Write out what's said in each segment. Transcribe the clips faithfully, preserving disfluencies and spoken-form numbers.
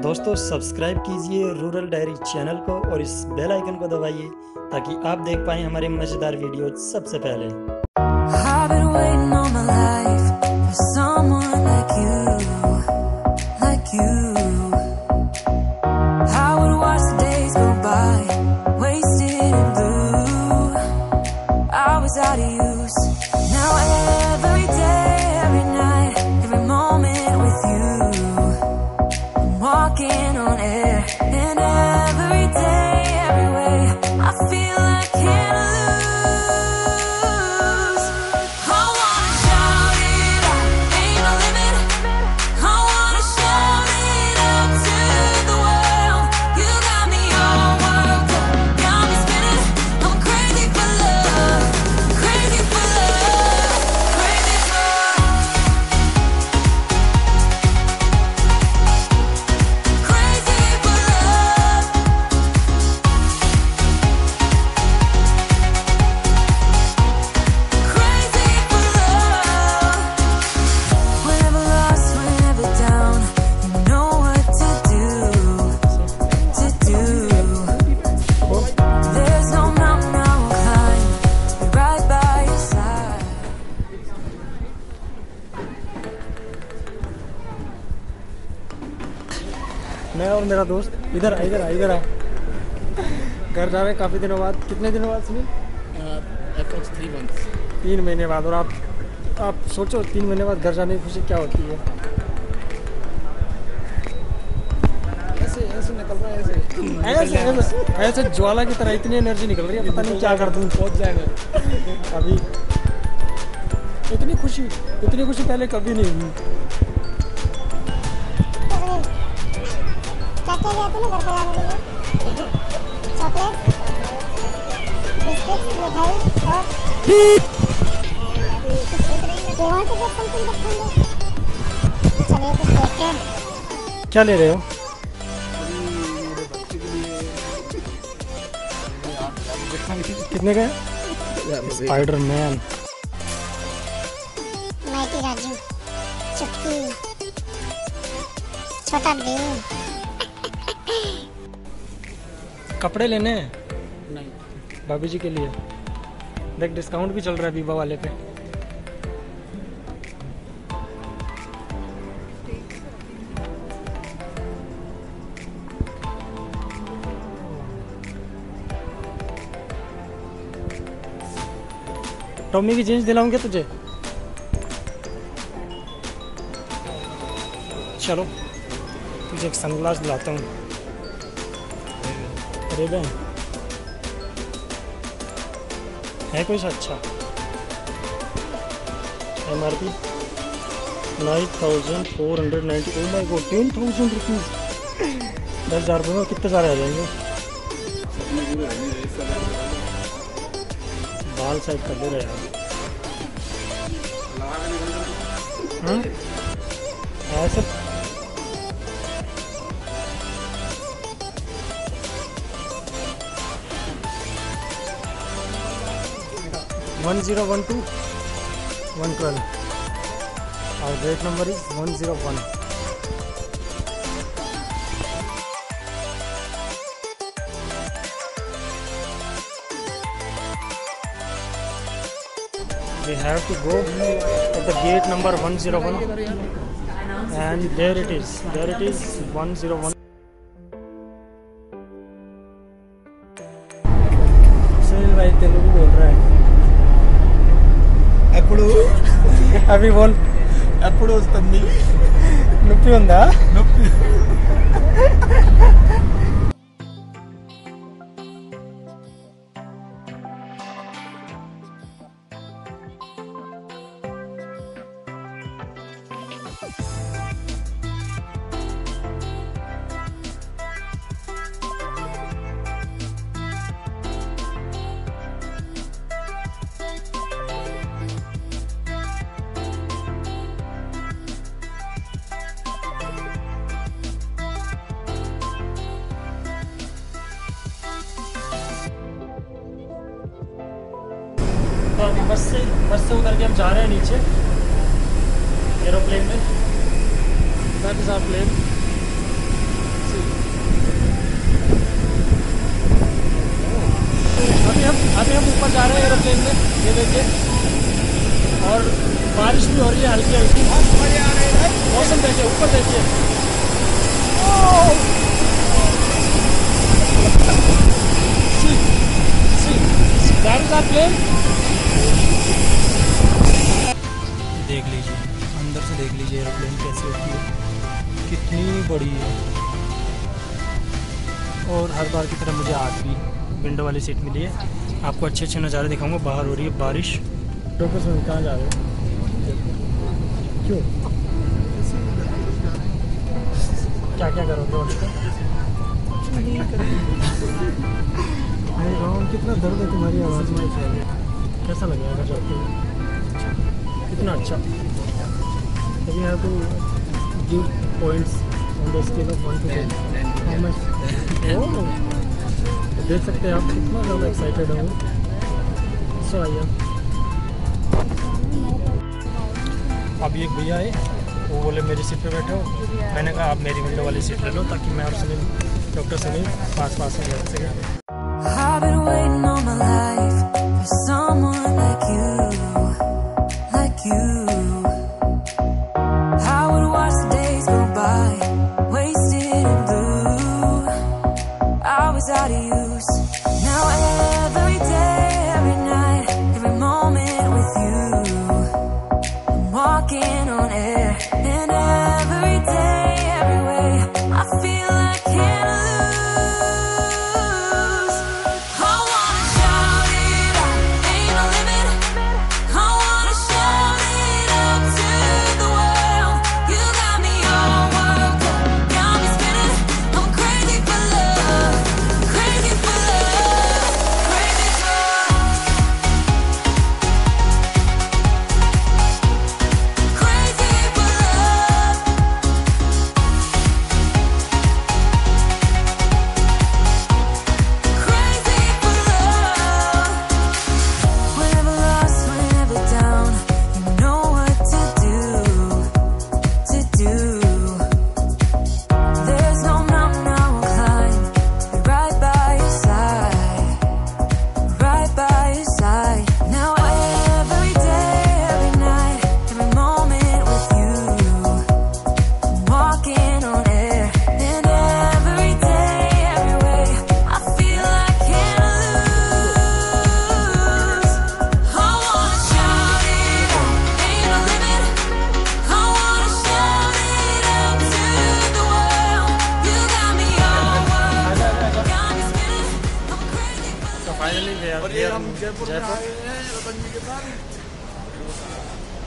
दोस्तों सब्सक्राइब कीजिए rural diary channel को और इस बेल आइकन को दबाइए ताकि आप देख पाएं हमारे मजेदार वीडियो सबसे पहले। Walking on air, and every day, every way, I feel I can't lose. I wanna shout it out, ain't no limit. I wanna shout it out to the world. You got me all worked up, got me spinning. I'm crazy for love, crazy for love, crazy for love. मैं और मेरा दोस्त इधर आ इधर आ इधर आ घर जा रहे हैं काफ़ी दिनों बाद। कितने दिनों बाद सुनिए? थ्री मंथ्स तीन महीने बाद। और आप आप सोचो तीन महीने बाद घर जाने की खुशी क्या होती है। ऐसे ऐसे निकल रहा है, ऐसे ऐसे ऐसे ऐसे ज्वाला की तरह इतनी एनर्जी निकल रही है, पता नहीं क्या कर दूँ। पहुँच जाएगा अभी इतनी खुशी इतनी खुशी पहले कभी नहीं हुई। क्या क्या लिया तूने घर पे लाने के लिए? चॉकलेट, बिस्किट, मिठाई और वहाँ से जब तुम रखेंगे। चलिए कुछ देखते हैं। क्या ले रहे हो? कितने का है? स्पाइडरमैन। माइटी राजू, चुटकी, छोटा भीम। कपड़े लेने हैं नहीं, भाभी जी के लिए। देख डिस्काउंट भी चल रहा है वीवो वाले पे। टॉमी की जीन्स दिलाऊंगे तुझे। चलो तुझे एक सनग्लास दिलाता हूँ। रेबन है कोई सा अच्छा? M R P nine thousand four hundred ninety. Oh my god, ten thousand rupees. दस हज़ार रुपये में कितने सारे आ जाएंगे? बाल साइड कर ले रहे यार। हाँ ऐसे one zero one two one twelve और gate number is one zero one. We have to go at the gate number one zero one and there it is there it is one zero one. Sunil भाई तेलुगु बोल रहा है। ఎప్పుడు अभी बोल। ఎప్పుడు వస్తుంది నొప్పి ఉందా? నొప్పి तो अभी बस से बस से उतर के हम जा रहे हैं नीचे एरोप्लेन में। That is our plane. अभी हम अभी हम ऊपर जा रहे हैं एरोप्लेन में, ये देखिए, और बारिश भी हो रही है हल्की हल्की। मौसम देखिए, ऊपर देखिए। See see that is our plane. देख लीजिए, अंदर से देख लीजिए एरोप्लेन कैसे होती है, कितनी बड़ी है। और हर बार की तरह मुझे आज भी विंडो वाली सीट मिली है। आपको अच्छे अच्छे नज़ारे दिखाऊंगा। बाहर हो रही है बारिश। डॉक्टर साहब कहाँ जा रहे हो? क्यों? क्या क्या करोगे और कितना दर्द है तुम्हारी आवाज़ में। कैसा लगेगा जाते हुए? कितना अच्छा। अभी यहाँ तो give points on the scale of one to ten how much. देख सकते हैं आप कितना ज़्यादा एक्साइटेड हूँ। सो आइए, अभी एक भैया आए, वो बोले मेरी सीट पे बैठे हो। मैंने कहा आप मेरी विंडो वाली सीट ले लो ताकि मैं और सुनील, डॉक्टर सुनील पास पास में बैठ सकें। I've been waiting all my life for someone like you, like you. I would watch the days go by, wasted and blue. I was out of use. Now every day, every night, every moment with you, I'm walking on air. And every day, every way, I feel I can't lose. I wanna shout it out, ain't no limit. I wanna shout it up to the world. You got me all worked up, got me spinning. I'm crazy for love, crazy for love, crazy for crazy for love. Crazy for love. Whenever lost, whenever down, you know what to do, to do. There's no mountain I won't climb to be right by your side, right by your side. Now every day, every night, every moment with you, I'm walking on air. And every day, every way, I feel I can't lose. I wanna shout it out, ain't no limit. I wanna shout it out to the world. You got me all worked up, got me spinning. I'm crazy for तो finally और ये हम जयपुर में आए हैं रतन जी के साथ,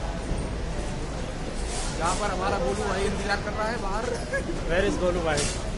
जहाँ पर हमारा गोलू भाई इंतजार कर रहा है बाहर। वेयर इज गोलू भाई?